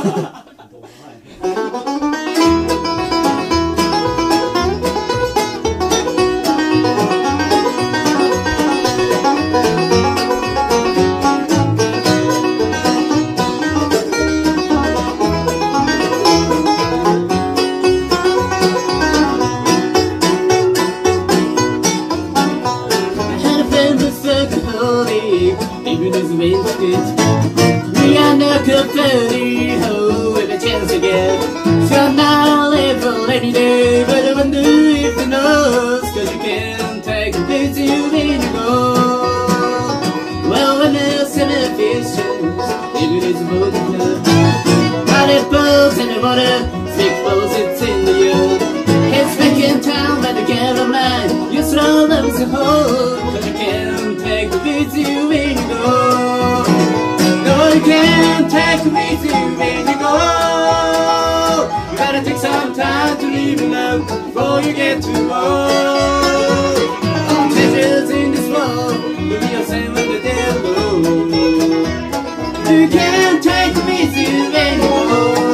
Even as we we are not company, oh, with a chance to get. So now live for any day, but I wonder if you know, cause you can't take it with you when you go. Well, when there's televisions, even it's more than love. But it blows in the water, thick flows, it's in the earth. It's making town, but the gather man, you throw them to hold, cause you can't take it with you when you go. No, you can't take it with you when you go. You gotta take some time to live in love before you get too old. All treasures in this world will be the same when the devil goes. You can't take it with you when you go.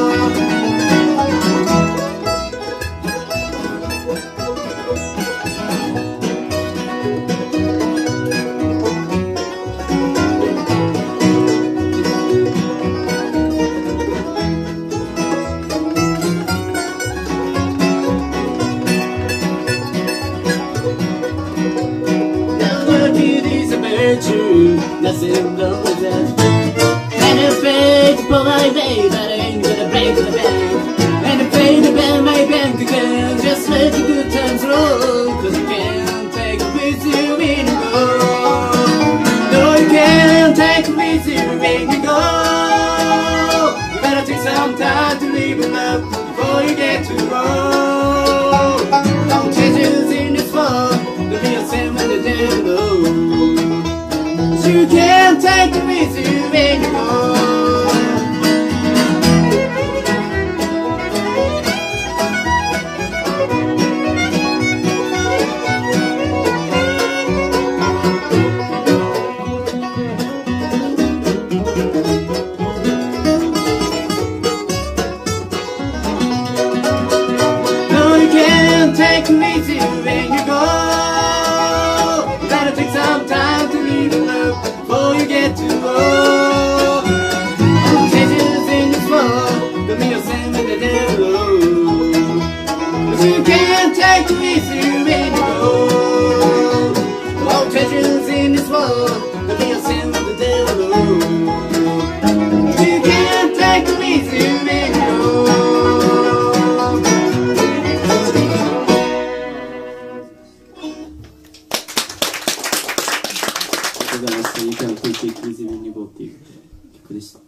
Nothing wrong with that. And if it's for my babe, I ain't gonna break the bank. And if pay to pay my bank again, just let the good times roll. Cause you can't take it with you when you go. No, you can't take it with you when you go. You better take some time to live in love before you get too old. All changes in this world will be the same when the devil goes. You can't take it with you when you go. No, you can't take it with you when you go. You gotta take some time to live in love before you get too old. All changes in this world will be the same when the devil goes. But you can't take it with you when you go. All treasures in this world will be the same when the devil goes. You can't take it with you when you go. You can't take it with you when you goっていう曲でした。